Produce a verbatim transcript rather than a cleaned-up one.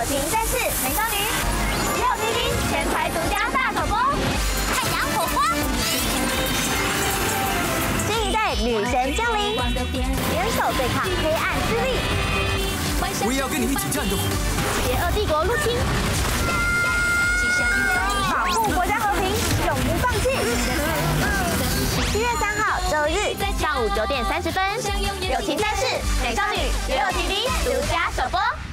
情战士美少女，只有 T V 全台独家大首播，太阳火花，新一代女神降临，联手对抗黑暗势力。 我也要跟你一起战斗。 邪恶帝国入侵，保护国家和平，永不放弃。七月三号周日上午九点三十分，友情战士美少女只有 T V 独家首播。